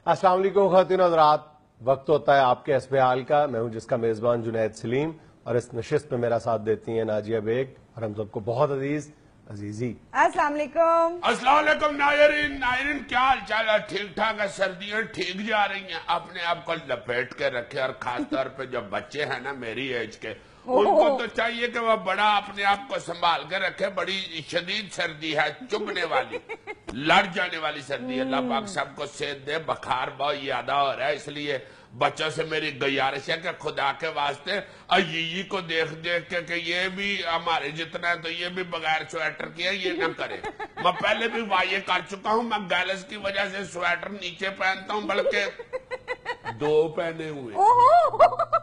अस्सलाम वालेकुम ख़वातीन और हज़रात, वक्त होता है आपके हस्बे हाल का। मैं हूं जिसका मेज़बान जुनैद सलीम और इस नशिस्त में मेरा साथ देती हैं नाजिया बेग और हम सबको बहुत अजीजी। अस्सलाम वालेकुम। अस्सलाम वालेकुम नायरीन, क्या हाल चाल है? ठीक ठाक है? सर्दियां ठीक जा रही हैं? अपने आप को लपेट के रखे और खास तौर पे जो बच्चे हैं ना मेरी एज के, उनको तो चाहिए कि वो बड़ा अपने आप को संभाल के रखे। बड़ी शदीद सर्दी है, चुभने वाली, लड़ जाने वाली सर्दी है। अल्लाह पाक सबको सेहत दे। बुखार बहुत ज्यादा हो रहा है, इसलिए बच्चों से मेरी गुजारिश है कि खुदा के वास्ते अय्यी को देख देख के ये भी हमारे जितना है तो ये भी बगैर स्वेटर किए ये न करे। मैं पहले भी वाये कर चुका हूँ, मैं गैलस की वजह से स्वेटर नीचे पहनता हूँ, बल्कि 2 पहने हुए।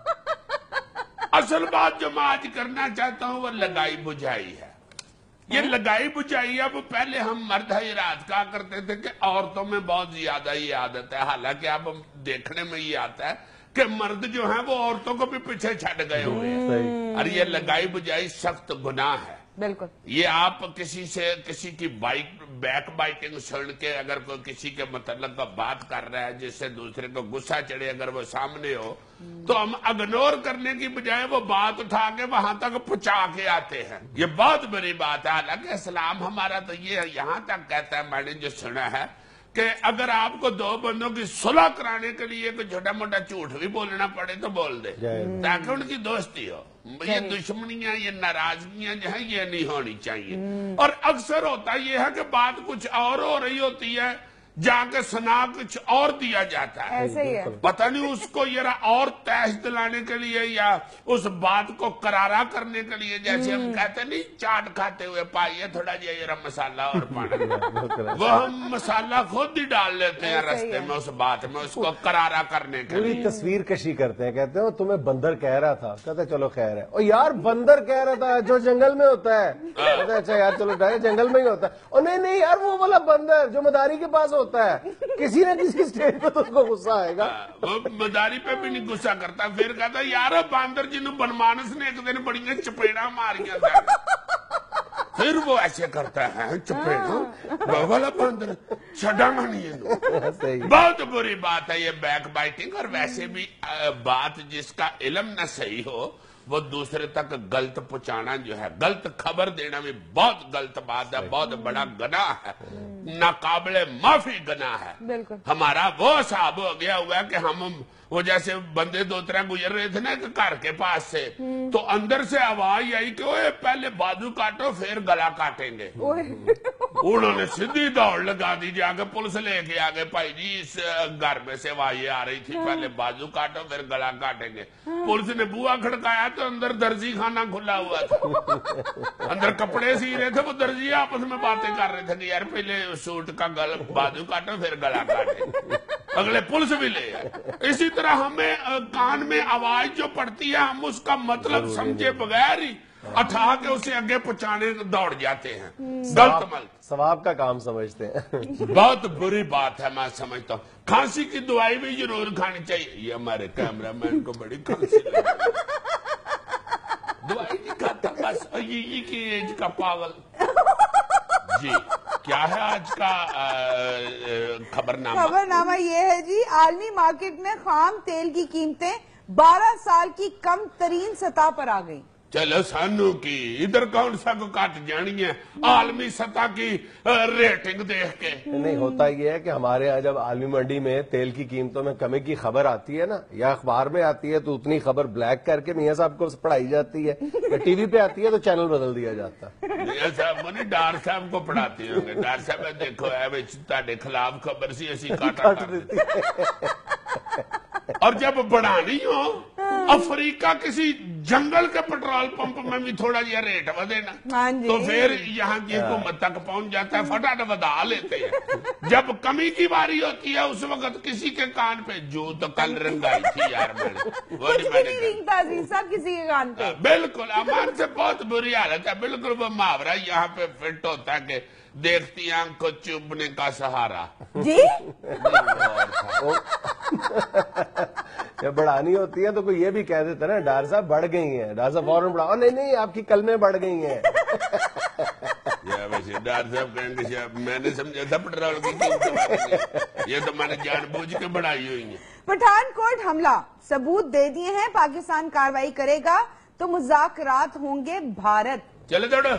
असल बात जो मैं आज करना चाहता हूँ वो लगाई बुझाई है। ये लगाई बुझाई है, वो पहले हम मर्द हजरात कहा करते थे कि औरतों में बहुत ज्यादा ये आदत है। हालांकि अब देखने में ये आता है कि मर्द जो है वो औरतों को भी पीछे छड़ गए हुए हैं। और ये लगाई बुझाई सख्त गुनाह है। बिल्कुल। ये आप किसी की बैक बाइटिंग सुन के अगर कोई किसी के मतलब का बात कर रहा है जिससे दूसरे को गुस्सा चढ़े, अगर वो सामने हो तो हम इग्नोर करने की बजाय वो बात उठा के वहां तक पहुंचा के आते हैं। ये बहुत बड़ी बात है। हालांकि इस्लाम हमारा तो ये यहाँ तक कहता है, मैंने जो सुना है कि अगर आपको 2 बंदों की सुलह कराने के लिए कोई छोटा मोटा झूठ भी बोलना पड़े तो बोल दे, ताकि उनकी दोस्ती हो। ये दुश्मनियां, ये नाराजगियां जो है ये नहीं होनी चाहिए। और अक्सर होता ये है कि बात कुछ और हो रही होती है, जाके सुना कुछ और दिया जाता है। ऐसे ही है। पता नहीं उसको ये और तैश दिलाने के लिए या उस बात को करारा करने के लिए, जैसे हम कहते नहीं चाट खाते हुए पाइए थोड़ा जरा मसाला और पानी, वो हम मसाला खुद ही डाल लेते हैं रास्ते में उस बात में, उसको करारा करने के लिए। पूरी तस्वीर कशी करते हैं, कहते हैं तुम्हें बंदर कह रहा था, कहते चलो खैर है। और यार बंदर कह रहा था जो जंगल में होता है, कहते अच्छा यार चलो जंगल में ही होता है। और नहीं यार वो वाला बंदर जो मदारी के पास होता है, किसी न किसी स्टेज पे तो उसको गुस्सा आएगा। वो मदारी पे भी नहीं गुस्सा करता, फिर कहता यार बांदर जिन्होंने बनमानस ने एक दिन बड़ी चपेड़ा मारिया था, फिर वो ऐसे करता है चपेड़ा, वो वाला बंदर छड़ाना नहीं है। बहुत बुरी बात है ये बैक बाइटिंग। और वैसे भी बात जिसका इल्म न सही हो वो दूसरे तक गलत पहुंचाना जो है, गलत खबर देना भी बहुत गलत बात है, बहुत बड़ा गुनाह है, नाकाबिले माफी गुनाह है। हमारा वो हिसाब हो गया हुआ है कि हम वो जैसे बंदे 2-3 गुजर रहे थे ना घर के पास से, तो अंदर से आवाज आई कि ओए पहले बाजू काटो फिर गला काटेंगे। उन्होंने सीधी दौड़ लगा दी, जाके पुलिस लेके आ गए, भाई जी इस घर में से आवाज आ रही थी पहले बाजू काटो फिर गला काटेंगे। पुलिस ने बुआ खड़काया तो अंदर दर्जी खाना खुला हुआ था, अंदर कपड़े सी रहे थे, वो दर्जी आपस में बातें कर रहे थे कि यार पहले सूट का बाजू काटो फिर गला काटे। अगले पुलिस भी ले आए। इसी तरह हमें कान में आवाज जो पड़ती है हम उसका मतलब समझे बगैर ही उठा के उसे आगे पहुंचाने दौड़ जाते हैं, गलत मल सवाब का काम समझते हैं। बहुत बुरी बात है, मैं समझता हूँ। खांसी की दवाई भी जरूर खानी चाहिए। ये हमारे कैमरामैन को बड़ी खांसी लगी, दवाई नहीं खाता, बस ये की एज का पागल जी। क्या है आज का खबरनामा? ये है जी, आलमी मार्केट में खाम तेल की कीमतें 12 साल की कम तरीन सतह पर आ गई। चलो सानू की इधर कौन सा को काट जानी है आलमी सतह की रेटिंग देख के। नहीं, होता ये है कि हमारे यहाँ जब आलमी मंडी में तेल की कीमतों में कमी की खबर आती है ना, या अखबार में आती है तो उतनी खबर ब्लैक करके मियाँ साहब को पढ़ाई जाती है, या टीवी पे आती है तो चैनल बदल दिया जाता है। मियाँ साहब मनी डार साहब को पढ़ाते होंगे, डार साहब देखो है खिलाफ खबर सी ऐसी काटा और जब बढ़ानी हो अफ्रीका किसी जंगल के पेट्रोल पंप में भी थोड़ा जिहा रेट बढ़े ना, तो फिर यहाँ की हुकूमत तक पहुंच जाता है, फटाफट बढ़ा लेते हैं। जब कमी की बारी होती है उस वक्त किसी के कान पे, जो तो कल रंगाई थी यार मैंने, वो नहीं साहब किसी के कान पे। बिल्कुल अमान से बहुत बुरी हालत है। बिल्कुल वो मुहावरा यहाँ पे फिट होता है कि देखती आंख को चुभने का सहारा जी। जब बढ़ानी होती है तो कोई ये भी कह देता है ना, डार साहब बढ़ गई हैं, डार साहब फौरन बढ़ाओ, नहीं आपकी कलमें बढ़ गई हैं। ایسے ڈاکٹر صاحب کہیں گے شاید میں نے سمجھا تھا پیٹرول کی قیمتیں بڑھیں گی، یہ تو میں نے جان بوجھ کے بڑھائی ہوئی ہیں۔ پٹھان کوٹ حملہ ثبوت دے دیے ہیں، پاکستان کارروائی کرے گا تو مذاکرات ہوں گے بھارت۔ چلے دوڑو،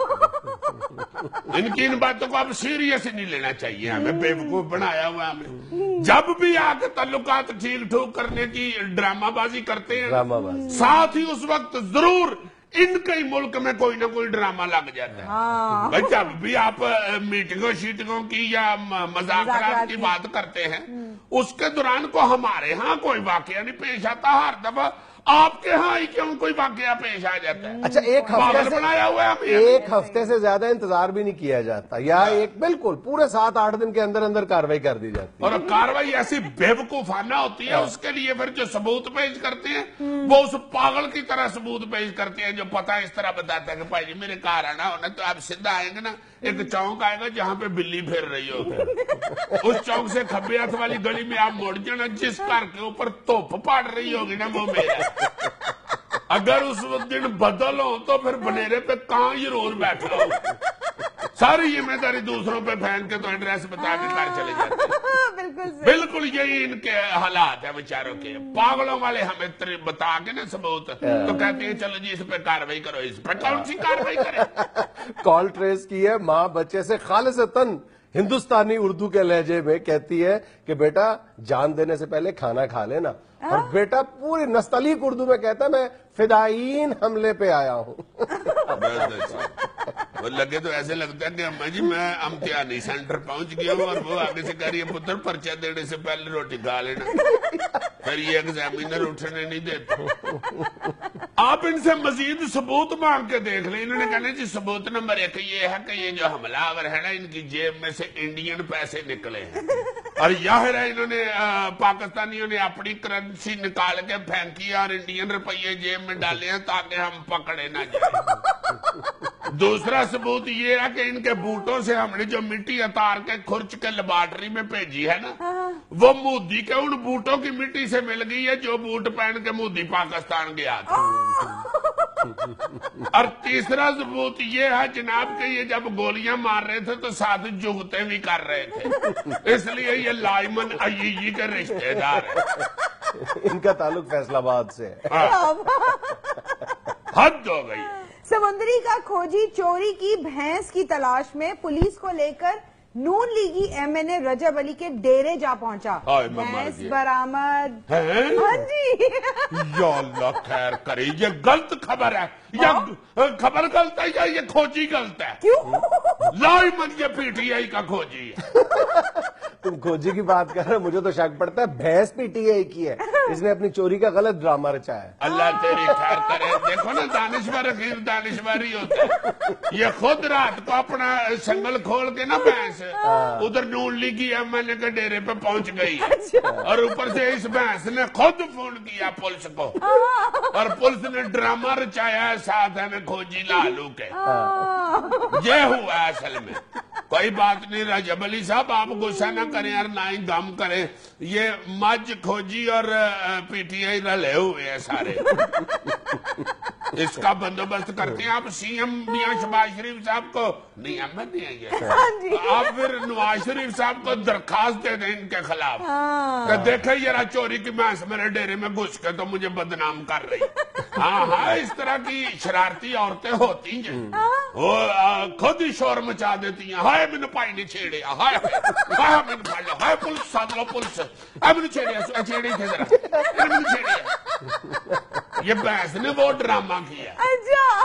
ان کی ان باتوں کو اب سیریس نہیں لینا چاہیے، ہمیں بیوقوف بنایا ہوا ہمیں۔ جب بھی آ کے تعلقات ٹھیک ٹھوک کرنے کی ڈرامہ بازی کرتے ہیں، ڈرامہ بازی، ساتھ ہی اس وقت ضرور ان کے ملک میں کوئی نہ کوئی ڈرامہ لگ جاتا ہے۔ بھائی جب بھی آپ میٹنگوں شیٹنگوں کی یا مذاکرات کی بات کرتے ہیں، اس کے دوران کو ہمارے ہاں کوئی واقعہ نہیں پیش آتا، ہر دفعہ آپ کے ہاں ہی کیوں کوئی واقعہ پیش آ جاتا ہے؟ اچھا پاگل بنایا ہوا ہے ہمیں۔ ایک ہفتے سے زیادہ انتظار بھی نہیں کیا جاتا، یا ایک بالکل پورے 7-8 دن کے اندر اندر کارروائی کر دی جاتی ہے، اور کاروائی ایسی بیوقوفانہ ہوتی ہے، اس کے لیے پھر جو ثبوت پیش کرتے ہیں وہ اس پاگل کی طرح ثبوت پیش کرتے ہیں، جو پتہ اس طرح بتاتا ہے کہ بھائی جی میرے کار آنا ہونا تو آپ سیدھا آئیں گے نا، ایک چوک آئے گا جہاں پہ بلی پھر رہی ہوگی، اس چوک سے کھبے ہاتھ والی گلی میں آپ موڑ جانا، جس کار کے اوپر توپ پاڑ رہی ہوگی نا وہ میرا۔ اگر اس دن بدل ہو تو پھر بنیرے پہ کہاں ضرور بیٹھا ہو، ساری ذمہ داری دوسروں پہ پھینک کے تو ایڈریس بتا کے گھر چلے جاتے ہیں۔ بالکل یہی ان کے حالات ہیں بیچاروں کے، پاگلوں والے ہمیں بتا کے نا ثبوت تو کہتے ہیں چلو جی اس پہ کارروائی کرو، اس پہ کون سی کارروائی کرے؟ کال ٹریس کی ہے، ماں بچے سے خالصتاً ہندوستانی اردو کے لہجے میں کہتی ہے کہ بیٹا جان دینے سے پہلے کھانا کھا لینا، اور بیٹا پوری نستعلیق اردو میں کہتا ہے میں فدائین حملے پہ آیا ہوں۔ وہ لگے تو ایسے لگتا ہے کہ اماں جی میں امتحانی سینٹر پہنچ گیا ہوں، اور وہ آگے سے کہہ رہی ہے پتر پرچہ دینے سے پہلے روٹی کھا لینا، پھر یہ ایگزامینر اٹھنے نہیں دیتے۔ آپ ان سے مزید ثبوت مانگ کے دیکھ لیں، انہوں نے کہنا جی ثبوت نمبر 1 یہ ہے کہ یہ جو حملہ آور ہے نا ان کی جیب میں سے انڈین پیسے نکلے ہیں، اور ظاہر ہے انہوں نے پاکستانیوں نے اپنی کرنسی نکال کے پھینکی اور انڈین روپیے جیب میں ڈالے ہیں تاکہ ہم پکڑے نہ جائیں۔ دوسرا ثبوت یہ ہے کہ ان کے بوٹوں سے ہم نے جو مٹی اتار کے کھرچ کے لیبارٹری میں بھیجی ہے نا، وہ مودی کے ان بوٹوں کی مٹی سے مل گئی ہے جو بوٹ پہن کے مودی پاکستان گیا تھا۔ اور تیسرا ثبوت یہ ہے جناب کہ یہ جب گولیاں مار رہے تھے تو ساتھ جگتے بھی کر رہے تھے، اس لیے یہ لائمن عیجی کے رشتہ دار ہے، ان کا تعلق فیصل آباد سے ہے۔ حد ہو گئی۔ سمندری کا کھوجی چوری کی بھینس کی تلاش میں پولیس کو لے کر نون لیگی ایم این اے رجب علی کے ڈیرے جا پہنچا، بھینس برآمد۔ ہاں جی، یا اللہ خیر کرے، یہ غلط خبر ہے، یا خبر غلط ہے یا یہ کھوجی غلط ہے؟ کیوں؟ لائمن یہ پی ٹی آئی کا کھوجی ہے۔ تم کھوجی کی بات کر رہے، مجھے تو شک پڑتا ہے بھینس پی ٹی آئی کی ہے، اس نے اپنی چوری کا غلط ڈرامہ رچا ہے۔ اللہ تیری خیر کرے، دیکھو نا دانشور غیر دانشوری ہوتا ہے، یہ خود رات کو اپنا سنگل کھول کے نا بھینس ادھر نون لیگی ایم ایل اے کے ڈیرے پہ پہنچ گئی ہے، اور اوپر سے اس بھینس نے خود فون کیا پولیس کو، اور پولیس نے ڈرامہ رچایا ہے ساتھ ہمیں کھوجی لالو کے۔ یہ ہوا ہے اصل میں۔ کوئی بات نہیں رجب علی صاحب، آپ غصہ نہ کریں اور نہ ہی غم کریں، یہ مجھ کھوجی اور پی ٹی آئی رلے ہوئے ہیں سارے، اس کا بندوبست کرتے ہیں۔ آپ سی ایم میاں شہباز شریف صاحب کو نہیں احمد نہیں آئیے، آپ پھر نواز شریف صاحب کو درخواست دے دیں ان کے خلاف کہ دیکھیں ذرا چوری کی بھینس میرے ڈیرے میں گھس کے تو مجھے بدنام کر رہی۔ ہاں ہاں، اس طرح کی شرارتی عورتیں ہوتی ہیں، وہ خود ہی شور مچا دیتی ہیں، ہائے میں پائی نہیں چھیڑے، ہائے ہائے میں نے پھاڑ لو، ہائے پولیس ساتھ لو پولیس، ہائے میں نے چھیڑے چھیڑے تھے ذرا میں نے چھیڑے۔ یہ بحث نے وہ ڈرامہ کیا۔ اچھا،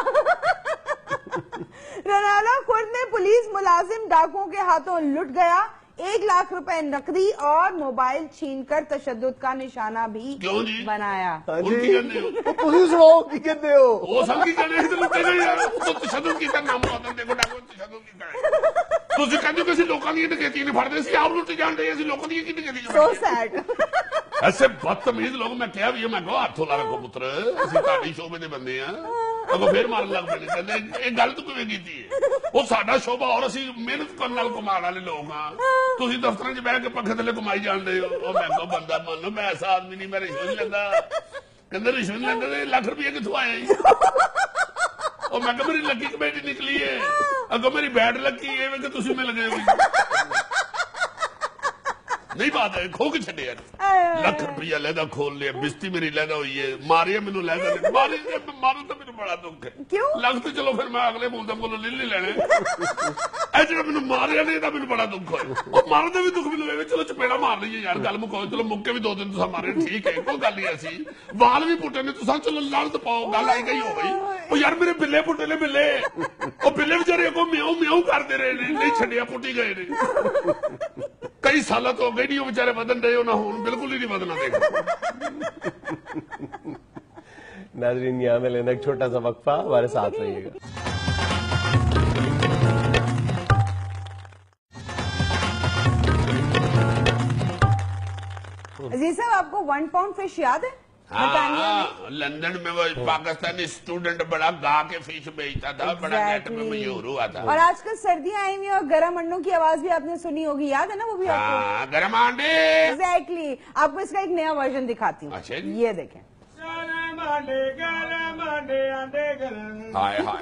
رنالہ خورد میں پولیس ملازم ڈاکوؤں کے ہاتھوں لٹ گیا، 1 لاکھ روپے نقدی اور موبائل چھین کر تشدد کا نشانہ بھی بنایا۔ پولیس واؤ کی کہتے ہو وہ سب کی کہنے ہیں تو لوگ کہنے ہیں تو تشدد کی طرح نام ہوتا ہے، دیکھو ڈاکو تشدد کی طرح تو اسی کہتے ہو کہ اسی لوگوں کی ڈکیتی نہیں پھڑتے، اسی آپ لوٹے جان رہے ہیں، اسی لوگوں کی ڈکیتی سو سیڈ۔ ایسے بدتمیز لوگ میں کہا بھی میں کہو ہاتھوں لا رکھو پتر، اسی تاڑی شعبے دے بندے ہیں، اگو پھر مارن لگ پہ کہتے ہیں ایک گل تو کوئی کیتی ہے، وہ ساڈا شعبہ اور اسی محنت کرنے والے کمال والے لوگ ہاں، تسی دفتر چ بیٹھ کے پنکھے تھلے کمائی جان رہے ہو۔ میں کہو بندہ مان لو میں ایسا آدمی نہیں، میں رشوت نہیں لینا، کہندے رشوت نہیں لینا، 1 لاکھ روپیہ کتوں آیا جی؟ اور میں کہا میری لکی کمیٹی نکلی ہے اگو میری بیڈ لگی ہے کہ تسی میں لگے ہوئی نہیں بات ہے کھو کے چھڈے لکھ روپیہ لیدا کھول لیا بستی میری لیدا ہوئی ہے ماریا مینوں لیدا نہیں ماری مارو تو میرے بڑا دکھ ہے کیوں لگ تو چلو پھر میں اگلے بولدا کولوں لے لینے اے جڑا مینوں ماریا نہیں تا مینوں بڑا دکھ ہویا او مار دے بھی دکھ مینوں اے چلو چپیڑا مار لئیے یار گل مکو چلو مکے بھی 2 دن تساں مارے ٹھیک ہے کوئی گل نہیں ایسی وال بھی پٹے نے تساں چلو لڑ تو پاؤ گل آئی گئی ہو گئی او یار میرے بلے پٹے نے بلے او بلے بیچارے کو میاؤں میاؤں کردے رہے نے نہیں چھڈیا پٹی گئے نے کئی سالہ تو ہو گئی نہیں وہ بیچارے بدن رہے ہو نہ ہون بالکل ہی نہیں بدنا دیکھو ناظرین یہاں میں لینا ایک چھوٹا سا وقفہ ہمارے ساتھ رہیے گا عزیز صاحب آپ کو 1 پاؤنڈ فش یاد ہے ہاں لندن میں وہ پاکستانی اسٹوڈنٹ بڑا گا کے فش بیچتا تھا بڑا نیٹ میں مشہور ہوا تھا اور آج کل سردیاں آئی ہوئی اور گرم انڈوں کی آواز بھی آپ نے سنی ہوگی یاد ہے نا وہ بھی آپ کو ہاں گرم انڈے ایگزیکٹلی آپ کو اس کا ایک نیا ورژن دکھاتی ہوں اچھا جی یہ دیکھیں ہائے ہائے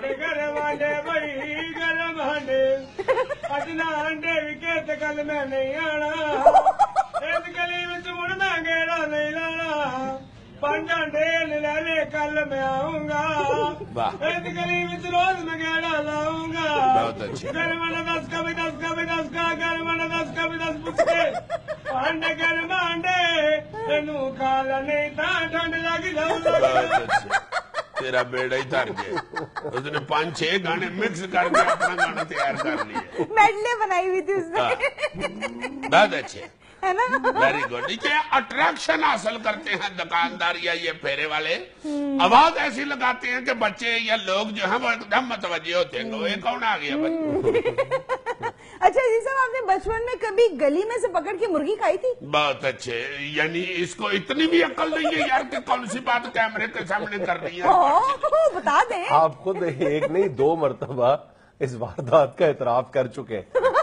کل میں آؤں گا گلی میں روز میں گیڑا لاؤں گا بہت اچھا گرم 10 کا بھی 10 کا بھی 10 کا گرم 10 کا بھی 10 پوچھ کے انڈے گرم انڈے تینوں کالا نہیں تھا ٹھنڈ لگ بہت اچھا تیرا بیڑا ہی تر گیا اس نے 5-6 گانے مکس کر کے اپنا گانا تیار کر لیا میڈلے بنائی ہوئی تھی اس نے بہت اچھے ہے نا ویری گڈ یہ اٹریکشن حاصل کرتے ہیں دکاندار یا یہ پھیرے والے آواز ایسی لگاتے ہیں کہ بچے یا لوگ جو ہیں وہ ایک دم متوجہ ہوتے ہیں وہ کون آ گیا بھائی اچھا جی صاحب آپ نے بچپن میں کبھی گلی میں سے پکڑ کے مرغی کھائی تھی بہت اچھے یعنی اس کو اتنی بھی عقل نہیں ہے یار کہ کون سی بات کیمرے کے سامنے کر رہی ہے بتا دیں آپ خود ایک نہیں 2 مرتبہ اس واردات کا اعتراف کر چکے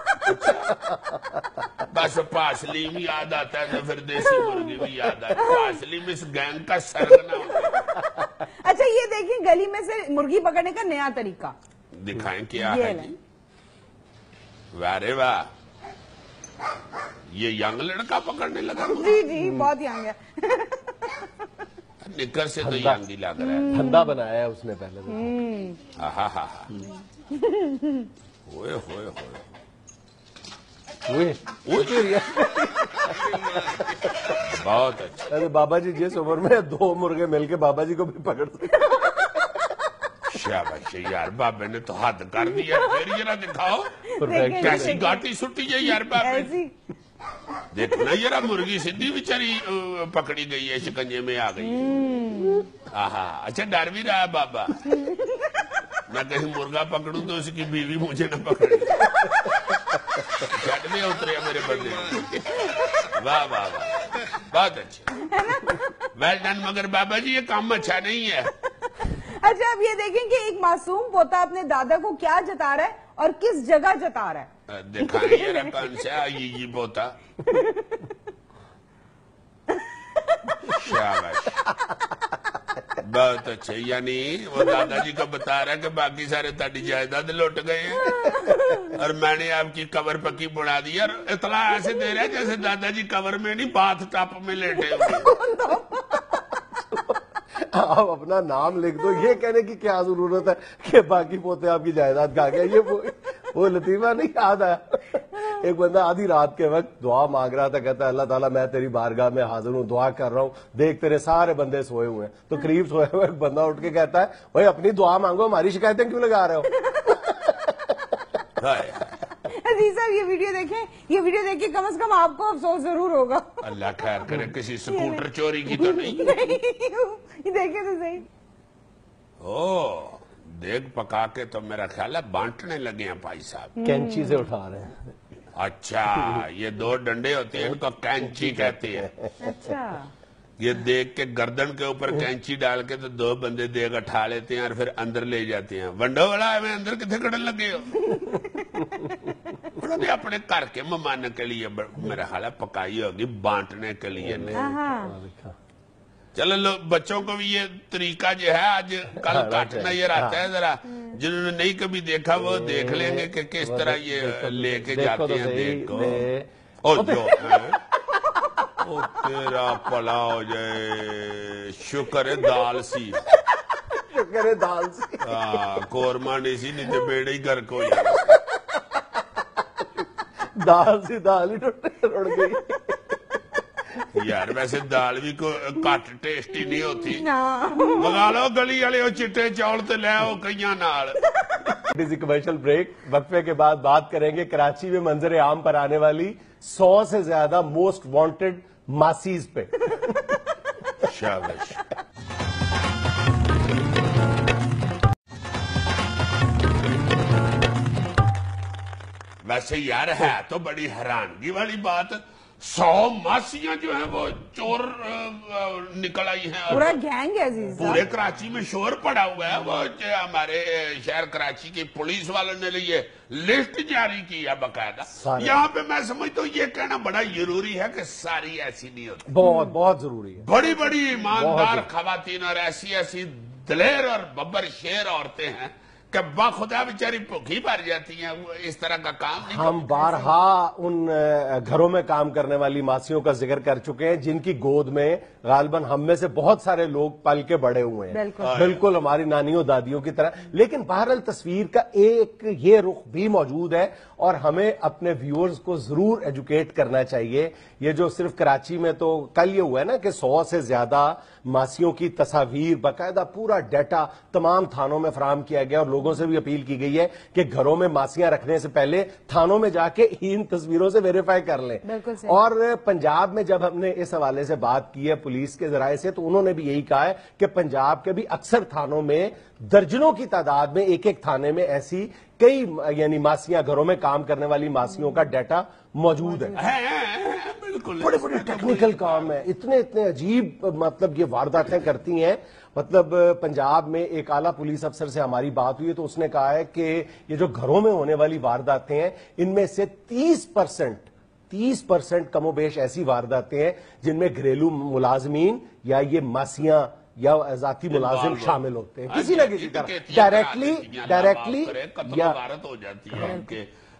بس پاسلیم یاد آتا ہے تو پھر دیسی مرغی بھی یاد آتا ہے پاسلیم اس گینگ کا سرگنا ہوتا ہے اچھا یہ دیکھیں گلی میں سے مرغی پکڑنے کا نیا طریقہ دکھائیں کیا ہے جی وارے واہ یہ ینگ لڑکا پکڑنے لگا جی جی بہت ینگ ہے نکر سے تو ینگ ہی لگ رہا ہے دھندا بنایا ہے اس نے پہلے ہاں ہاں ہوئے ہوئے بہت اچھا ارے بابا جی جس عمر میں 2 مرغے مل کے بابا جی کو بھی پکڑ سکتے شاباش یار بابے نے تو حد کر دیا پھر ذرا دکھاؤ کیسی گاٹی سٹی ہے یار بابے دیکھنا ذرا مرغی سدھی بیچاری پکڑی گئی ہے شکنجے میں آ گئی ہے اچھا ڈر بھی رہا ہے بابا میں کہیں مرغا پکڑوں تو اس کی بیوی مجھے نہ پکڑے چٹ میں اتریا میرے بندے واہ واہ واہ بہت اچھا ویل ڈن مگر بابا جی یہ کام اچھا نہیں ہے اچھا اب یہ دیکھیں کہ ایک معصوم پوتا اپنے دادا کو کیا جتا رہا ہے اور کس جگہ جتا رہا ہے دکھائیں ذرا کون سا یہ پوتا شاباش بہت اچھے یعنی وہ دادا جی کو بتا رہا ہے کہ باقی سارے تاڑی جائیداد لوٹ گئے ہیں اور میں نے آپ کی کور پکی بڑھا دی اور اطلاع ایسے دے رہا ہے جیسے دادا جی کور میں نہیں باتھ ٹاپ میں لیٹے ہوئے آپ اپنا نام لکھ دو یہ کہنے کی کیا ضرورت ہے کہ باقی پوتے آپ کی جائیداد کھا گیا یہ وہ لطیفہ نہیں یاد آیا ایک بندہ آدھی رات کے وقت دعا مانگ رہا تھا کہتا ہے اللہ تعالیٰ میں تیری بارگاہ میں حاضر ہوں دعا کر رہا ہوں دیکھ تیرے سارے بندے سوئے ہوئے ہیں تو قریب سوئے ہوئے ایک بندہ اٹھ کے کہتا ہے بھائی اپنی دعا مانگو ہماری شکایتیں کیوں لگا رہے ہو عزیز صاحب یہ ویڈیو دیکھ کے کم از کم آپ کو افسوس ضرور ہوگا اللہ خیر کرے کسی سکوٹر چوری کی تو نہیں دیکھیں تو صحیح دیکھ پکا کے تو میرا خیال ہے بانٹنے لگے ہیں بھائی صاحب کینچی سے اٹھا رہے ہیں اچھا یہ 2 ڈنڈے ہوتے ہیں ان کو کینچی کہتے ہیں اچھا یہ دیکھ کے گردن کے اوپر کینچی ڈال کے تو 2 بندے دیکھ اٹھا لیتے ہیں اور پھر اندر لے جاتے ہیں ونڈو والا میں اندر کتنے کڑن لگے ہو انہوں نے اپنے گھر کے مہمان کے لیے میرا خیال ہے پکائی ہوگی بانٹنے کے لیے نہیں چلو بچوں کو بھی یہ طریقہ جو ہے آج کل کٹ نظر آتا ہے ذرا जिन्होंने नहीं कभी देखा वो देख लेंगे कि किस तरह ये लेके जाते हैं। देखो ओ जो है ओ तेरा भला हो जाए, शुक्र है दाल सी, शुक्र है दाल सी, कोरमा नहीं सी, नहीं तो बेड़े ही घर को दाल सी दाल ही उड़ गई। यार वैसे दाल भी घट टेस्टी नहीं होती, मंगा लो गली वाले चिट्टे चौल ते ले आओ कईयां नाल। कमर्शियल ब्रेक, वक्फे के बाद बात करेंगे कराची में मंजर आम पर आने वाली 100 से ज्यादा मोस्ट वांटेड मासीज पे। शाबाश। वैसे यार है तो बड़ी हैरानगी वाली बात, 100 मासियां जो है वो चोर निकल आई हैं। पूरा गैंग है अजीज, पूरे कराची में शोर पड़ा हुआ है। वो हमारे शहर कराची की पुलिस वालों ने ये लिस्ट जारी की है बाकायदा। यहाँ पे मैं समझता हूँ ये कहना बड़ा जरूरी है कि सारी ऐसी नहीं होती, बहुत बहुत जरूरी है। बड़ी बड़ी ईमानदार खवातीन और ऐसी ऐसी दलेर और बब्बर शेर औरतें हैं कि बाखुदा बेचारी भूखी भर जाती हैं, वो इस तरह का काम नहीं। हम बारहा उन घरों में काम करने वाली मासियों का जिक्र कर चुके हैं जिनकी गोद में गालबन हम में से बहुत सारे लोग पल के बड़े हुए हैं, बिल्कुल हमारी नानियों दादियों की तरह। लेकिन बहरहाल तस्वीर का एक ये रुख भी मौजूद है और हमें अपने व्यूअर्स को जरूर एजुकेट करना चाहिए। ये जो सिर्फ कराची में तो कल ये हुआ है ना कि 100 से ज्यादा मासियों की तस्वीर बाकायदा पूरा डाटा तमाम थानों में फराहम किया गया और लोगों से भी अपील की गई है कि घरों में मासियां रखने से पहले थानों में जाके इन तस्वीरों से वेरीफाई कर लें। और पंजाब में जब हमने इस हवाले से बात की है पुलिस के जराये से, तो उन्होंने भी यही कहा है कि पंजाब के भी अक्सर थानों में दर्जनों की तादाद में एक एक थाने में ऐसी कई यानी मासियां, घरों में काम करने वाली मासियों का डाटा मौजूद है। बिल्कुल बड़े बड़े टेक्निकल काम है, इतने इतने अजीब मतलब ये वारदातें करती हैं। मतलब पंजाब में एक आला पुलिस अफसर से हमारी बात हुई तो उसने कहा है कि ये जो घरों में होने वाली वारदातें हैं इनमें से 30% कमोबेश ऐसी वारदातें हैं जिनमें घरेलू मुलाजमीन या ये मासियां या जाती मुलाजिम शामिल होते हैं किसी न किसी तरह, डायरेक्टली या भारत हो जाती है उनके।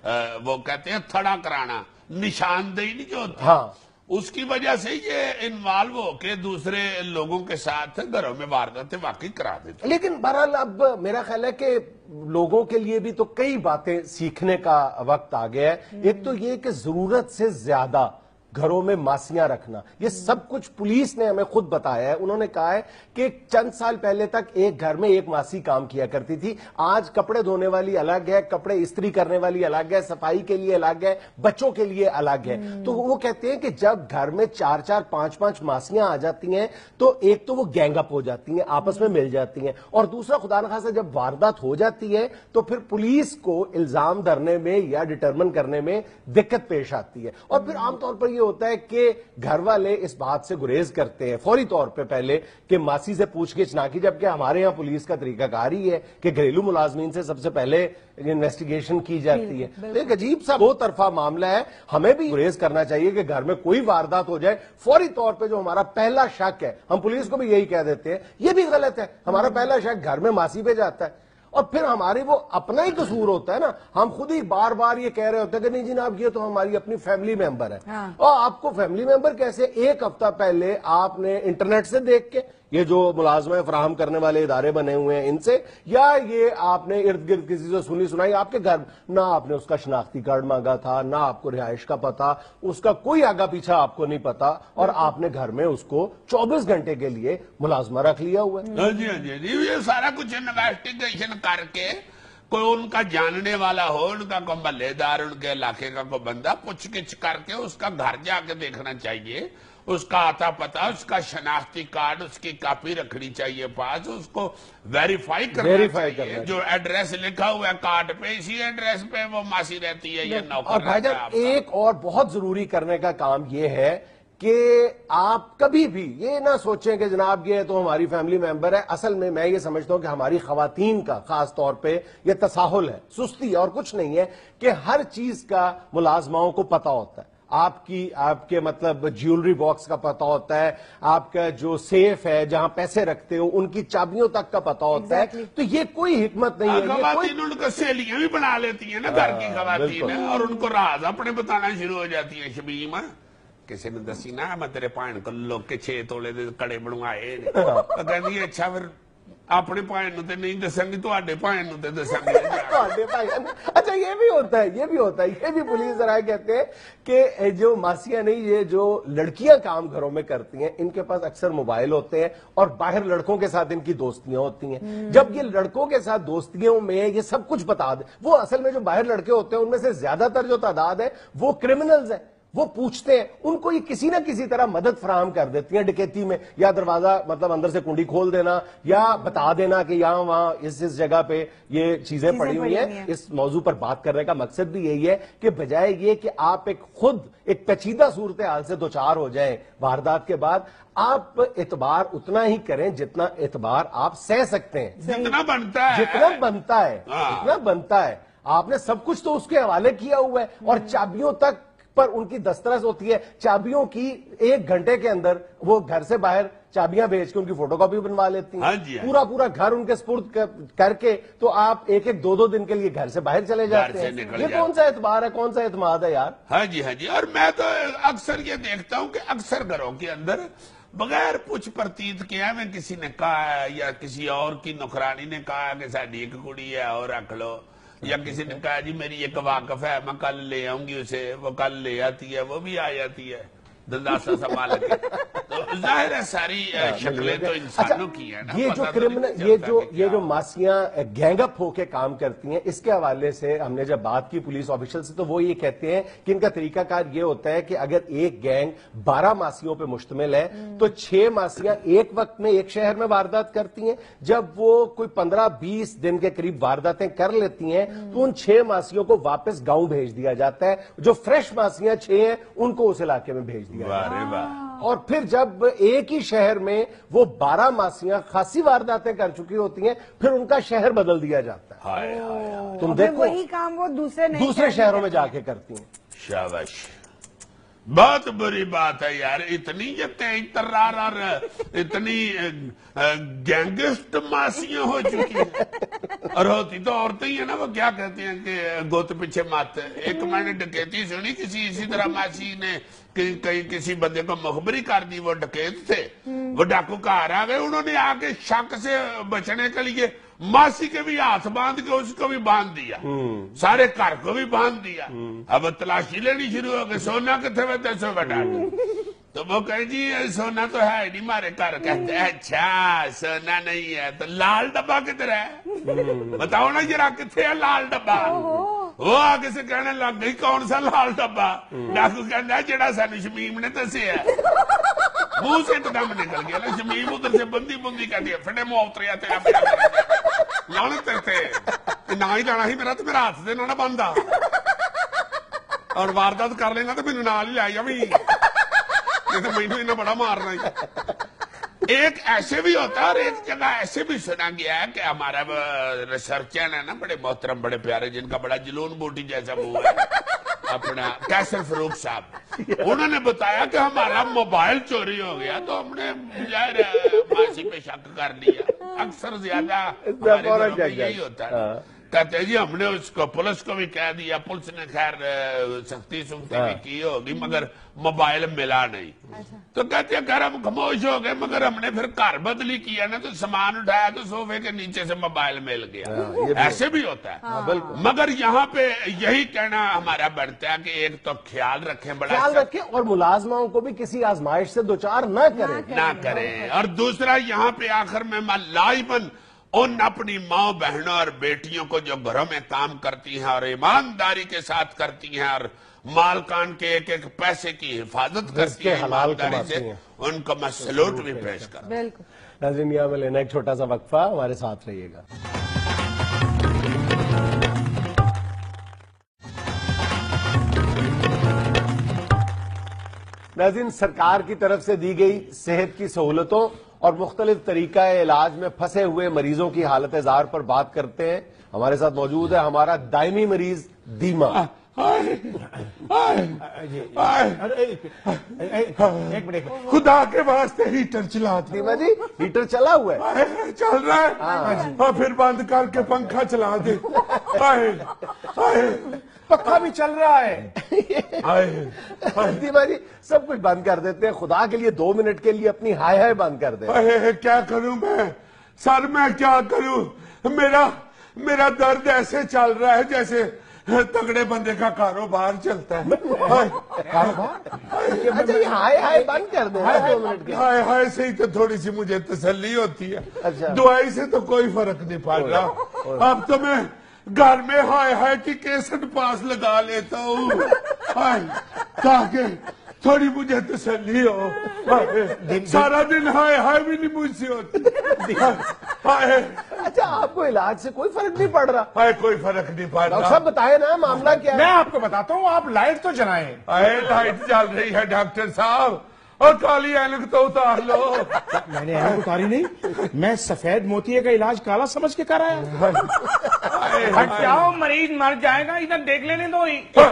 वो कहते हैं थड़ा कराना, निशानदेही नहीं जो होती, हाँ, उसकी वजह से ये इन्वॉल्व होके दूसरे लोगों के साथ घरों में वारदातें वाकई करा देते। लेकिन बहरहाल अब मेरा ख्याल है कि लोगों के लिए भी तो कई बातें सीखने का वक्त आ गया है। एक तो ये कि जरूरत से ज्यादा घरों में मासियां रखना, ये सब कुछ पुलिस ने हमें खुद बताया है। उन्होंने कहा है कि चंद साल पहले तक एक घर में एक मासी काम किया करती थी, आज कपड़े धोने वाली अलग है, कपड़े इस्त्री करने वाली अलग है, सफाई के लिए अलग है, बच्चों के लिए अलग है। तो वो कहते हैं कि जब घर में 4-4, 5-5 मासियां आ जाती हैं तो एक तो वो गैंग अप हो जाती हैं, आपस में मिल जाती हैं, और दूसरा खुदा न खासा जब वारदात हो जाती है तो फिर पुलिस को इल्जाम धरने में या डिटरमिन करने में दिक्कत पेश आती है। और फिर आमतौर पर होता है कि घर वाले इस बात से गुरेज करते हैं फौरी तौर पे पहले कि मासी से पूछगिछ ना की, जबकि हमारे यहां पुलिस का तरीकाकार ही है कि घरेलू मुलाजमीन से सबसे पहले इन्वेस्टिगेशन की जाती है। तो एक अजीब सा दो तरफा मामला है। हमें भी गुरेज करना चाहिए कि घर में कोई वारदात हो जाए फौरी तौर पे जो हमारा पहला शक है, हम पुलिस को भी यही कह देते हैं, ये भी गलत है। हमारा पहला शक घर में मासी पे जाता है और फिर हमारी वो अपना ही कसूर होता है ना, हम खुद ही बार बार ये कह रहे होते हैं कि नहीं जनाब ये तो हमारी अपनी फैमिली मेंबर है। हाँ। और आपको फैमिली मेंबर कैसे? एक हफ्ता पहले आपने इंटरनेट से देख के, ये जो मुलाजमा फराहम करने वाले इदारे बने हुए हैं इनसे, या ये आपने इर्द गिर्द किसी से सुनी सुनाई आपके घर, ना आपने उसका शनाख्ती कार्ड मांगा था, ना आपको रिहाइश का पता, उसका कोई आगा पीछा आपको नहीं पता, और आपने घर में उसको 24 घंटे के लिए मुलाजमा रख लिया हुआ है। हाँ जी, हाँ जी, ये सारा कुछ इन्वेस्टिगेशन करके कोई उनका जानने वाला हो, उनका कोई मल्लेदार, उनके इलाके का कोई बंदा पूछगिछ करके उसका घर जाके देखना चाहिए, उसका आता पता, उसका शनाख्ती कार्ड, उसकी कॉपी रखनी चाहिए पास, उसको वेरीफाई करना चाहिए। जो एड्रेस लिखा हुआ है कार्ड पे, इसी एड्रेस पे वो मासी रहती है, ये नौकर। और भाईजान एक और बहुत जरूरी करने का काम ये है कि आप कभी भी ये ना सोचें कि जनाब ये तो हमारी फैमिली मेंबर है। असल में मैं ये समझता हूं कि हमारी खवातीन का खास तौर पे ये तसाहुल है, सुस्ती और कुछ नहीं है, कि हर चीज का मुलाजमाओं को पता होता है। آپ کے مطلب جیولری باکس کا پتہ ہوتا ہے, آپ کا جو سیف ہے جہاں پیسے رکھتے ہو ان کی چابیوں تک کا پتہ ہوتا ہے. تو یہ کوئی حکمت نہیں ہے. خواتین ان کو سہیلیاں بھی بنا لیتی ہیں نا گھر کی خواتین, اور ان کو راز اپنے بتانا شروع ہو جاتی ہیں. شبیم کسی نے دسی نا میں تیرے بھن کو لوگ کے 6 تولے دے کڑے بنوائے, کہندی اچھا پھر اپنے بھن نو تے نہیں دساں گی, تواڈے بھن نو تے دساں گی. اچھا یہ بھی ہوتا ہے, یہ بھی پولیس ذرائع کہتے ہیں کہ جو ماسیاں نہیں, یہ جو لڑکیاں کام گھروں میں کرتی ہیں ان کے پاس اکثر موبائل ہوتے ہیں اور باہر لڑکوں کے ساتھ ان کی دوستیاں ہوتی ہیں. جب یہ لڑکوں کے ساتھ دوستیوں میں یہ سب کچھ بتا دیں, وہ اصل میں جو باہر لڑکے ہوتے ہیں ان میں سے زیادہ تر جو تعداد ہے وہ کرمنلز ہیں. وہ پوچھتے ہیں, ان کو یہ کسی نہ کسی طرح مدد فراہم کر دیتی ہیں ڈکیتی میں, یا دروازہ مطلب اندر سے کنڈی کھول دینا, یا بتا دینا کہ یہاں وہاں اس جگہ پہ یہ چیزیں پڑی ہوئی ہیں. اس موضوع پر بات کرنے کا مقصد بھی یہی ہے کہ بجائے یہ کہ آپ خود ایک پیچیدہ صورتحال سے دوچار ہو جائیں واردات کے بعد, آپ اعتبار اتنا ہی کریں جتنا اعتبار آپ سہ سکتے ہیں, جتنا بنتا ہے. آپ نے سب کچھ تو اس کے حوالے کیا ہوا ہے, اور چابیوں تک پر ان کی دسترس ہوتی ہے. چابیوں کی 1 گھنٹے کے اندر وہ گھر سے باہر چابیاں بھیج کے ان کی فوٹو کاپی بنوا لیتی ہیں. پورا گھر ان کے سپرد کر کے تو آپ 1-2 دن کے لیے گھر سے باہر چلے جاتے ہیں. یہ کون سا اعتبار ہے, کون سا اعتماد ہے یار؟ ہاں جی. اور میں تو اکثر یہ دیکھتا ہوں کہ اکثر گھروں کے اندر بغیر پوچھ پرتیت کیا میں کسی نے کہا ہے, یا کسی اور کی نوکرانی نے کہا کہ ساڈی ایک کڑی ہے اور رکھ لو, یا کسی نے کہا جی میری ایک واقف ہے میں کل لے آؤں گی اسے, وہ کل لے آتی ہے, وہ بھی آ جاتی ہے دنداسا سنبھال کے. تو ظاہر ہے ساری شکلیں تو انسانوں کی ہیں نا. یہ جو ماسیاں گینگ اپ ہو کے کام کرتی ہیں, اس کے حوالے سے ہم نے جب بات کی پولیس آفیشل سے تو وہ یہ کہتے ہیں کہ ان کا طریقہ کار یہ ہوتا ہے کہ اگر ایک گینگ 12 ماسیوں پہ مشتمل ہے تو 6 ماسیاں ایک وقت میں ایک شہر میں واردات کرتی ہیں. جب وہ کوئی 15-20 دن کے قریب وارداتیں کر لیتی ہیں تو ان 6 ماسیوں کو واپس گاؤں بھیج دیا جاتا ہے. جو فریش ماسیاں 6 ہیں ان کو اس علاقے میں بھیج دیا جاتا ہے. اور پھر جب ایک ہی شہر میں وہ 12 ماسیاں خاصی وارداتیں کر چکی ہوتی ہیں, پھر ان کا شہر بدل دیا جاتا ہے. تم دیکھو وہی کام وہ دوسرے شہروں میں جا کے کرتی ہیں. شاباش, بہت بری بات ہے یار. اتنی یہ تیز ترار اور اتنی گینگسٹ ماسیاں ہو چکی ہیں. اور ہوتی تو عورتیں ہی ہیں نا, وہ کیا کہتے ہیں کہ گوت پیچھے مات. ایک میں نے ڈکیتی سنی, کسی اسی طرح ماسی نے کسی بندے کو مخبری کر دی. وہ ڈکیت تھے, وہ ڈاکو گھر آ گئے, انہوں نے آ کے شک سے بچنے کے لیے ماسی کے بھی ہاتھ باندھ کے اس کو بھی باندھ دیا, سارے گھر کو بھی باندھ دیا. اب تلاشی لینی شروع ہو گئی, سونا کتنے میں 10 بٹا. تو وہ کہے جی سونا تو ہے نہیں ہمارے گھر. کہتے ہیں اچھا سونا نہیں ہے تو لال ڈبا کدھر ہے, بتاؤ نا ذرا کتنے ہے لال ڈبا. وہ آگے سے کہنے لگ گئی کون سا لال ڈبا. ڈاکو کہنا ہے جڑا سانو شمیم نے دسیا ہے. منہ سے ایک دم نکل گیا نا شمیم, ادھر سے بندی کہتی ہے فٹے منہ اتریا تیرا لانت تے نہ ہی جانا ہی میرا, تو میرا ہاتھ سے نہ بندا, اور واردات کر لینا تو میرے نال ہی لائی ابھی, تو مینو انہیں بڑا مارنا ہی. ایک ایسے بھی ہوتا ہے, اور ایک جگہ ایسے بھی سنا گیا ہے کہ ہمارا ریسرچر ہے نا, بڑے محترم بڑے پیارے, جن کا بڑا جلون بوٹی جیسا منہ ہے, اپنا کیسر فروخ صاحب, انہوں نے بتایا کہ ہمارا موبائل چوری ہو گیا. تو ہم نے ظاہر ماسی پہ شک کر لیا. اکثر زیادہ ہمارے گھروں میں یہی ہوتا ہے. کہتے ہیں جی ہم نے اس کو پولیس کو بھی کہہ دیا, پولیس نے خیر سختی سنتی بھی کی ہوگی, مگر موبائل ملا نہیں. تو کہتے ہیں گھر ہم خاموش ہو گئے, مگر ہم نے پھر گھر بدلی کیا نا, تو سامان اٹھایا تو صوفے کے نیچے سے موبائل مل گیا. ایسے بھی ہوتا ہے. مگر یہاں پہ یہی کہنا ہمارا بڑھتا ہے کہ ایک تو خیال رکھیں, بڑا خیال رکھیں, اور ملازموں کو بھی کسی آزمائش سے دوچار نہ کریں. اور دوسرا یہاں پہ آخر میں لائبن ان اپنی ماں بہنوں اور بیٹیوں کو جو گھروں میں کام کرتی ہیں اور ایمانداری کے ساتھ کرتی ہیں, اور مالکان کے ایک ایک پیسے کی حفاظت کرتی ہیں ایمانداری سے, ان کو میں سلوٹ بھی پیش کرتا ہوں. ناظرین یہاں میں لینا ایک چھوٹا سا وقفہ, ہمارے ساتھ رہیے گا. ناظرین, سرکار کی طرف سے دی گئی صحت کی سہولتوں اور مختلف طریقہ علاج میں پھنسے ہوئے مریضوں کی حالت زار پر بات کرتے ہیں. ہمارے ساتھ موجود ہے ہمارا دائمی مریض دیما. ایک منٹ خدا کے واسطے ہیٹر چلا دے دھیما جی ہیٹر چلا ہوا ہے؟ چل رہا ہے اور پھر بند کر کے پنکھا چلا دے. پکا بھی چل رہا ہے. دھیما جی سب کچھ بند کر دیتے ہیں, خدا کے لیے 2 منٹ کے لیے اپنی ہائے ہائے بند کر دیں. کیا کروں میں سر, میں کیا کروں, میرا درد ایسے چل رہا ہے جیسے تگڑے بندے کا کاروبار چلتا ہے. اچھا یہ ہائے ہائے بند کر دیں 2 منٹ کے. ہائے ہائے سے ہی تو تھوڑی سی مجھے تسلی ہوتی ہے, اچھا. دعائی سے تو کوئی فرق نہیں پڑ رہا. اب تو میں گھر میں ہائے ہائے کی کیسٹ پاس لگا لیتا ہوں تاکہ تھوڑی مجھے تسلی ہو. سارا دن ہائے ہائے بھی نہیں مجھ سے ہوتی. اچھا آپ کو علاج سے کوئی فرق نہیں پڑ رہا؟ ہائے کوئی فرق نہیں پڑ ڈاکٹر رہا. صاحب بتائے نا معاملہ کیا میں ہے؟ آپ کو بتاتا ہوں, آپ لائٹ تو جلائیں. لائٹ چل رہی ہے ڈاکٹر صاحب, اور کالی اینک تو اتار لو. میں نے اینک اتاری نہیں, میں سفید موتیے کا علاج کالا سمجھ کے کرایا. ہٹ جاؤ, مریض مر جائے گا, ادھر دیکھ لینے دو.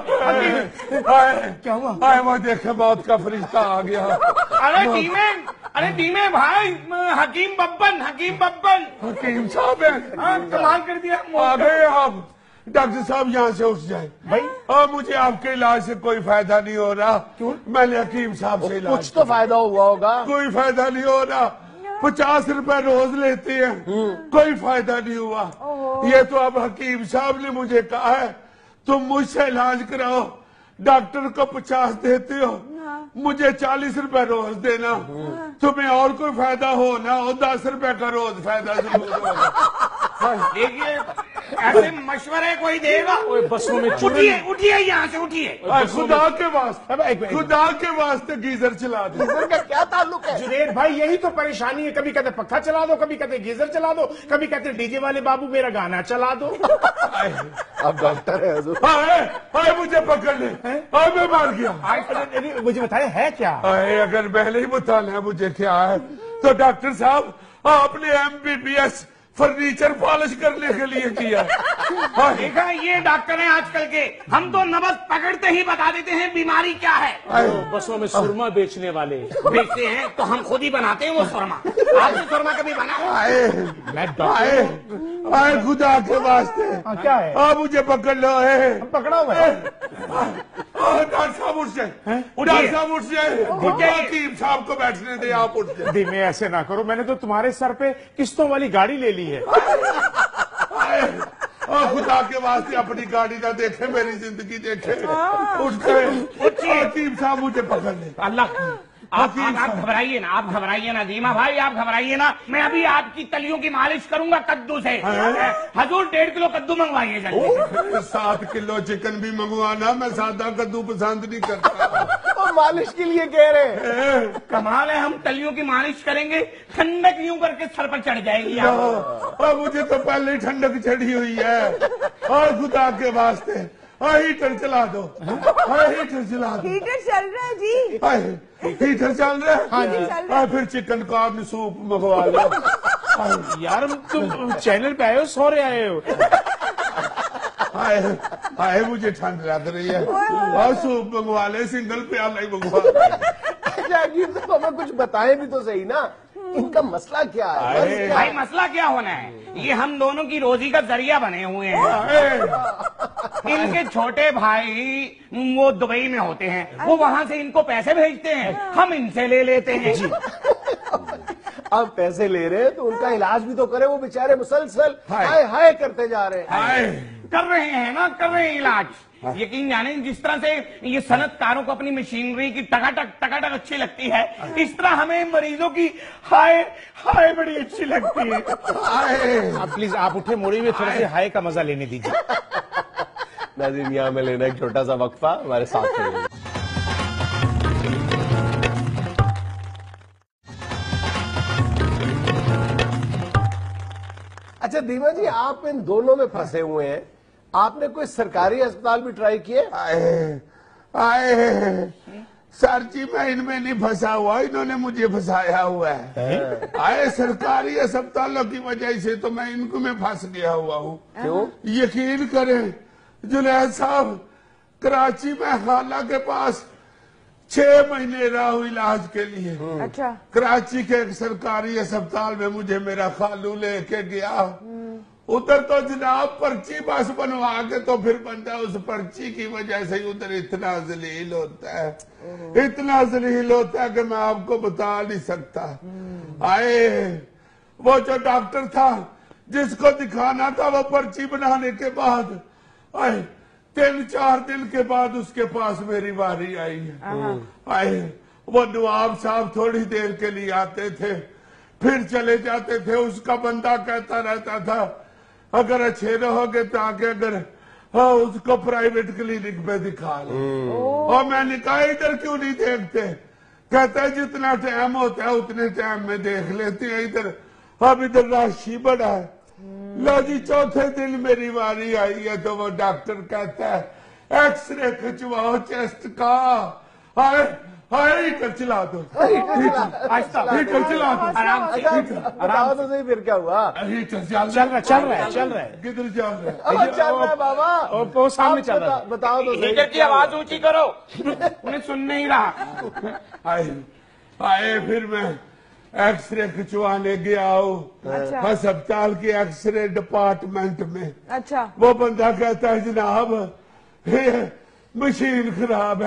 کیا ہوا؟ وہ دیکھے موت کا فرشتہ آ گیا. ارے ٹیمیں بھائی, حکیم ببن حکیم صاحب ہیں, کمال کر دیا. آ گئے آپ. ڈاکٹر صاحب یہاں سے اٹھ جائیں بھائی. اور مجھے آپ کے علاج سے کوئی فائدہ نہیں ہو رہا. کیوں؟ میں نے حکیم صاحب سے علاج کچھ تو فائدہ ہوا ہوگا. کوئی فائدہ نہیں ہو رہا. 50 روپے روز لیتے ہیں, کوئی فائدہ نہیں ہوا. یہ تو اب حکیم صاحب نے مجھے کہا ہے تم مجھ سے علاج کراؤ, ڈاکٹر کو 50 دیتے ہو, مجھے 40 روپے روز دینا. تمہیں اور کوئی فائدہ ہو نہ ہو 10 روپے کا روز فائدہ ضرور ہوگا. دیکھیے ایسے مشورے کوئی دے گا؟ بسوں میں اٹھیے یہاں سے, اٹھیے. خدا کے واسطے گیزر چلا دے. گیزر کا کیا تعلق ہے؟ جنید بھائی یہی تو پریشانی ہے, کبھی کہتے پنکھا چلا دو, کبھی کہتے گیزر چلا دو, کبھی کہتے ڈی جے والے بابو میرا گانا چلا دو. اب ڈاکٹر ہے حضور. مجھے پکڑ لے, میں مار گیا. مجھے بتائیں ہے کیا؟ اگر پہلے ہی بتانا ہے مجھے کیا ہے تو ڈاکٹر صاحب آپ نے MBBS فرنیچر پالش کرنے کے لیے کیا. دیکھا یہ ڈاکٹر ہیں آج کل کے, ہم تو نبض پکڑتے ہی بتا دیتے ہیں بیماری کیا ہے. بسوں میں سرما بیچنے والے بیچتے ہیں تو ہم خود ہی بناتے ہیں وہ سرما. آپ نے سرما کبھی بنا؟ میں ڈاکٹر آئے خدا کے واسطے کیا ہے؟ مجھے پکڑ لو. پکڑا ہوا ہے. ڈاکٹر صاحب اٹھ جائے, ڈاکٹر صاحب اٹھ جائے, حکیم صاحب کو بیٹھنے دے, آپ اٹھ جائے. دھیمے ایسے نہ کرو, میں نے تو تمہارے سر پہ قسطوں والی گاڑی لے لی ہے. خدا کے واسطے اپنی گاڑی نہ دیکھے, میری زندگی دیکھے. اٹھ گئے. حکیم صاحب مجھے پکڑ لے. اللہ آپ گھبرائیے نا, آپ گھبرائیے نا دھیما بھائی, آپ گھبرائیے نا. میں ابھی آپ کی تلیوں کی مالش کروں گا کدو سے. حضور 1.5 کلو کدو منگوائیے جلدی. 7 کلو چکن بھی منگوانا, میں سادہ کدو پسند نہیں کرتا. مالش کے لیے کہہ رہے ہیں. کمال ہے, ہم تلیوں کی مالش کریں گے, ٹھنڈک یوں کر کے سر پر چڑھ جائے گی. اور مجھے تو پہلے ہی ٹھنڈک چڑھی ہوئی ہے. اور خدا کے واسطے ہیٹر چلا دو. ہیٹر چلا دو. ہیٹر چل رہا ہے جی. ہیٹر چل رہا ہے. پھر چکن کارن سوپ منگوا لو. یار تم چینل پہ آئے ہو, سو رہے آئے ہو. مجھے ٹھنڈ لگ رہی ہے. اور سوپ منگوا لے, سنگل پیالہ ہی منگوا لے. ہمیں کچھ بتائیں بھی تو صحیح نا, ان کا مسئلہ کیا ہے؟ بھائی مسئلہ کیا ہونا ہے, یہ ہم دونوں کی روزی کا ذریعہ بنے ہوئے ہیں. ان کے چھوٹے بھائی وہ دبئی میں ہوتے ہیں, وہ وہاں سے ان کو پیسے بھیجتے ہیں, ہم ان سے لے لیتے ہیں. آپ پیسے لے رہے ہیں تو ان کا علاج بھی تو کرے, وہ بیچارے مسلسل ہائے ہائے کرتے جا رہے ہیں. کر رہے ہیں نا, کر رہے ہیں علاج. یقین جانیں جس طرح سے یہ صنعت کاروں کو اپنی مشینری کی ٹکاٹک اچھی لگتی ہے, اس طرح ہمیں مریضوں کی ہائے ہائے بڑی اچھی لگتی ہے. آپ پلیز آپ اٹھے موڑی ہوئے, تھوڑے سے ہائے کا مزہ لینے دیجیے. ناظرین یہاں میں لینا ایک چھوٹا سا وقفہ, ہمارے ساتھ رہیے. اچھا دھیما جی, آپ ان دونوں میں پھنسے ہوئے ہیں, آپ نے کوئی سرکاری اسپتال بھی ٹرائی کیے؟ سر جی میں ان میں نہیں پھنسا ہوا, انہوں نے مجھے پھنسایا ہوا ہے. سرکاری اسپتالوں کی وجہ سے تو میں ان کو میں پھنس گیا ہوا ہوں. کیوں؟ یقین کریں جنید صاحب, कराची में खाला के पास 6 महीने रहा हूँ इलाज के लिए। अच्छा। कराची के एक सरकारी अस्पताल में मुझे मेरा खालू लेके गया। उधर तो जनाब पर्ची बस बनवा के तो फिर बंदा उस पर्ची की वजह से उधर इतना जलील होता है, इतना जलील होता है कि मैं आपको बता नहीं सकता। आए वो जो डॉक्टर था जिसको दिखाना था, वो पर्ची बनाने के बाद आए 3-4 दिन के बाद उसके पास मेरी बारी आई है। आए वो नवाब साहब थोड़ी देर के लिए आते थे, फिर चले जाते थे। उसका बंदा कहता रहता था अगर अच्छे रहोगे तो आगे अगर उसको प्राइवेट क्लिनिक में दिखा लो। और मैंने कहा इधर क्यों नहीं देखते? कहता है जितना टाइम होता है उतने टाइम में देख लेते हैं इधर, अब इधर राशि बड़ा है। लो जी, चौथे दिन मेरी बारी आई है तो वो डॉक्टर कहता है एक्सरे खिंचवाओ चेस्ट का। हाय हाय हीटर चला दो, हीटर चला दो, आराम तो सही, फिर क्या हुआ? हीटर चल रहा है। किधर चल रहा है? अब चल रहा है बाबा, वो सामने चल रहा है। बताओ तो सही। हीटर की आवाज ऊंची करो, उन्हें सुन नहीं रहा। आए फिर मैं एक्सरे खिंचवाने गया हूँ अस्पताल के एक्सरे डिपार्टमेंट में। अच्छा। वो बंदा कहता है जनाब मशीन खराब है,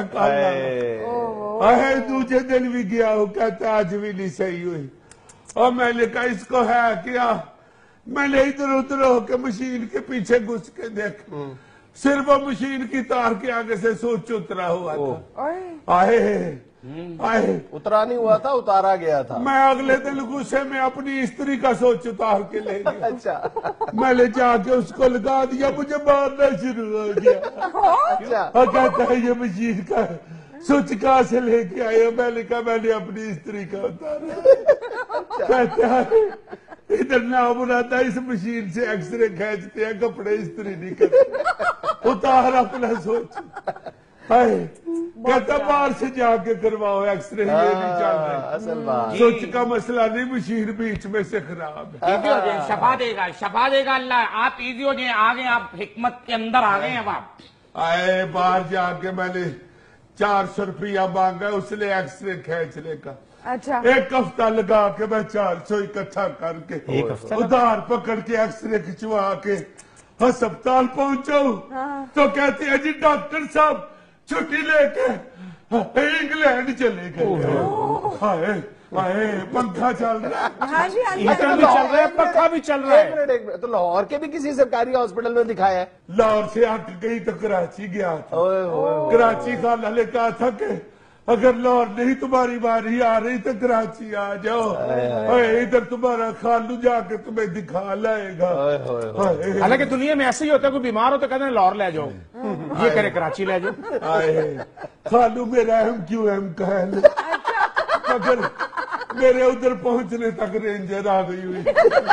कल दूसरे दिन भी गया हूँ, कहता आज भी नहीं सही हुई। और मैंने कहा इसको है क्या? मैंने इधर उधर होकर मशीन के पीछे घुस के देख, सिर्फ वो मशीन की तार के आगे से स्विच उतरा हुआ था। आए उतरा नहीं हुआ था, उतारा गया था। मैं अगले दिन गुस्से में अपनी स्त्री का सोच उतार के ले गया। अच्छा। मैंने जाके उसको लगा दिया, मुझे मारना शुरू हो गया। अच्छा। और कहता है ये मशीन का स्विच कहाँ से लेके आए? मैंने कहा मैंने अपनी स्त्री का उतारा। कहता है इधर ना बनाता, इस मशीन से एक्सरे खींचते हैं, कपड़े इस्त्री नहीं करते। उतार अपना सोच। कहता बाहर से जाके करवाओ एक्सरे, ये नहीं चल रहा। असल बात स्विच का मसला नहीं, मशीन बीच में से खराब है। इजी हो जाए, शफा देगा अल्लाह। आप इजी हो जाए, आ गए आप, हिकमत के अंदर आ गए हैं आप। आए बाहर जाके मैंने 400 रुपया मांगा उसने एक्सरे खींचने का। अच्छा। एक हफ्ता लगा के मैं 400 इकट्ठा करके उधार पकड़ के एक्सरे खिंचवा के अस्पताल पहुंचा। तो कहते हैं जी डॉक्टर साहब छुट्टी लेके इंग्लैंड चले गए। पंखा चल रहा है। हाँ जी, हाँ जी। हीटर भी चल रहा है, पंखा भी चल रहा है। एक मिनट। तो लाहौर के भी किसी सरकारी हॉस्पिटल में दिखाया है? लाहौर से हट गई तो कराची गया था। कराची का लले कहा था कि अगर लाहौर नहीं तुम्हारी बारी आ रही तो कराची आ जाओ, इधर तुम्हारा खालू जाके तुम्हें दिखा लाएगा। हालांकि दुनिया में ऐसे ही होता है, कोई बीमार हो तो कहते हैं लाहौर ले जाओ, ये करे कराची ले जाओ। खालू मेरा MQM का है, मगर मेरे उधर पहुंचने तक रेंजर आ गई हुई।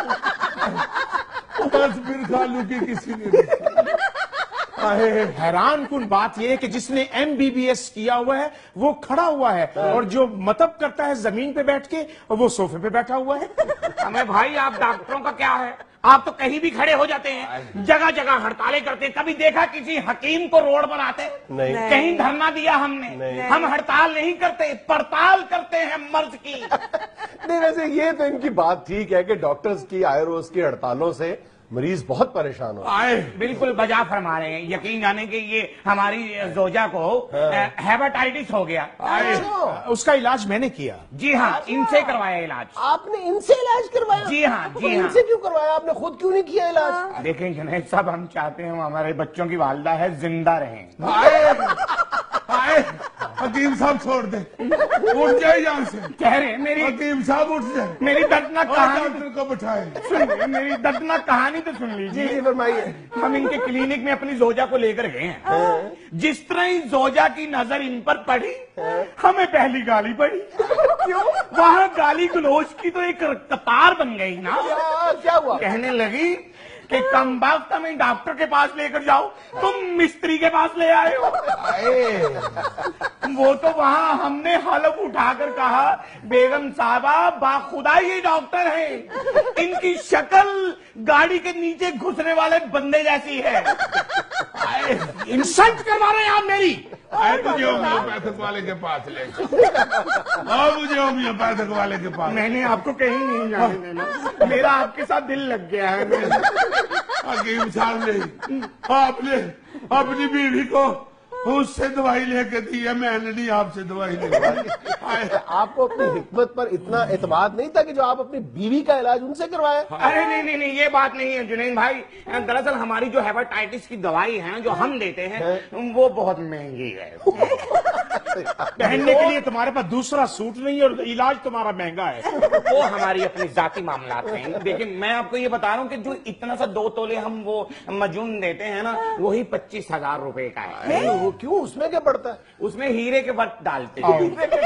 बस फिर खालू की किसी ने हैरान कुन बात यह है कि जिसने MBBS किया हुआ है वो खड़ा हुआ है, और जो मतलब करता है जमीन पे बैठ के वो सोफे पे बैठा हुआ है। हमें भाई आप डॉक्टरों का क्या है, आप तो कहीं भी खड़े हो जाते हैं, जगह जगह हड़तालें करते हैं। कभी देखा किसी हकीम को रोड पर आते? नहीं। कहीं धरना दिया हमने? हम हड़ताल नहीं करते, पड़ताल करते हैं मर्ज की। नहीं, वैसे ये तो इनकी बात ठीक है कि डॉक्टर्स की आयरोज की हड़तालों से मरीज बहुत परेशान हो आए। बिल्कुल बजा फरमा रहे हैं। यकीन जाने कि ये हमारी जोजा को हेपेटाइटिस हो गया। उसका इलाज मैंने किया। जी हाँ, इनसे करवाया इलाज। आपने इनसे इलाज करवाया? जी हाँ, जी हाँ। इनसे क्यों करवाया आपने, खुद क्यों नहीं किया इलाज? देखें जुनैद साहब, हम चाहते हैं हमारे बच्चों की वालदा है जिंदा रहें। आए हकीम साहब छोड़ दे, उठ जाए यहाँ से। कह रहे हैं मेरी हकीम साहब उठ जाए, मेरी दर्दनाक कहानी डॉक्टर को बिठाए। सुनिए, मेरी दर्दनाक कहानी तो सुन लीजिए। जी फरमाइए। हम इनके क्लिनिक में अपनी जोजा को लेकर गए हैं। जिस तरह ही जोजा की नजर इन पर पड़ी, हमें पहली गाली पड़ी। क्यों? वहाँ गाली गलोच की तो एक कतार बन गई ना। क्या हुआ? कहने लगी कि कम वक्त हमें डॉक्टर के पास लेकर जाओ, तुम मिस्त्री के पास ले आए हो। वो तो वहां हमने हलफ उठाकर कहा, बेगम साहबा बाखुदा ये डॉक्टर हैं, इनकी शक्ल गाड़ी के नीचे घुसने वाले बंदे जैसी है। इंसल्ट करवा रहे हैं आप मेरी। मुझे होम्योपैथिक वाले के पास ले मुझे होम्योपैथिक वाले के पास। मैंने आपको कहीं नहीं जाने देना, मेरा आपके साथ दिल लग गया है। हकीम साहब ने आपने अपनी बीवी को उससे दवाई लेके दी है, मैंने नहीं आपसे दवाई लेके। आपको अपनी हिकमत पर इतना एतमाद नहीं था कि जो आप अपनी बीवी का इलाज उनसे करवाए? अरे नहीं, ये बात नहीं है जुनैन भाई। दरअसल हमारी जो हेपेटाइटिस की दवाई है जो हम देते हैं वो बहुत महंगी है। पहनने के लिए तुम्हारे पास दूसरा सूट नहीं और इलाज तुम्हारा महंगा है। वो हमारी अपनी जाती मामलात हैं। देखिए मैं आपको ये बता रहा हूँ कि जो इतना सा 2 तोले हम वो मजून देते हैं ना, वही 25,000 रुपए का है। वो क्यों, उसमें क्या पड़ता है? उसमें हीरे के वर्क डालते हैं।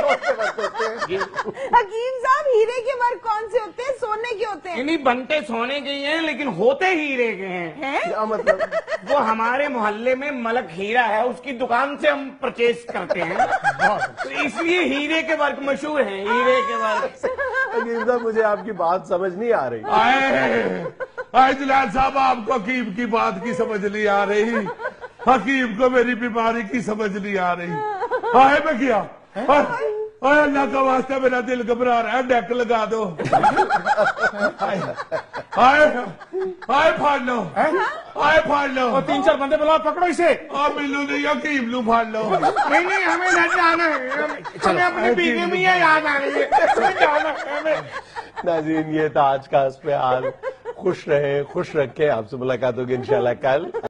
हकीम साहब, हीरे के वर्क कौन से होते हैं? सोने के होते हैं? नहीं, बनते सोने के ही हैं लेकिन होते हीरे के हैं। क्या मतलब? वो हमारे मोहल्ले में मलक हीरा है, उसकी दुकान से हम परचेज करते हैं, तो इसलिए हीरे के वर्क मशहूर हैं। हीरे के वर्क। हकीम साहब, मुझे आपकी बात समझ नहीं आ रही। आए जलाल साहब, आपको हकीम की बात की समझ नहीं आ रही, हकीम को मेरी बीमारी की समझ नहीं आ रही। आए मैं क्या, अल्लाह का वास्ता मेरा दिल घबरा रहा है, डेक लगा दो। आए फाड़ लो, आए फाड़ लो। और 3-4 बंदे बुलाओ, पकड़ो इसे। मिलू नहीं, हकीम लू फाड़ लो। नहीं, हमें नहीं जाना है, हमें अपनी बीवी में याद आ रही है, हमें जाना है हमें। नाज़रीन, ये था आज का इस पे हाल। खुश रहे, खुश रखे। आपसे मुलाकात होगी इंशाल्लाह कल।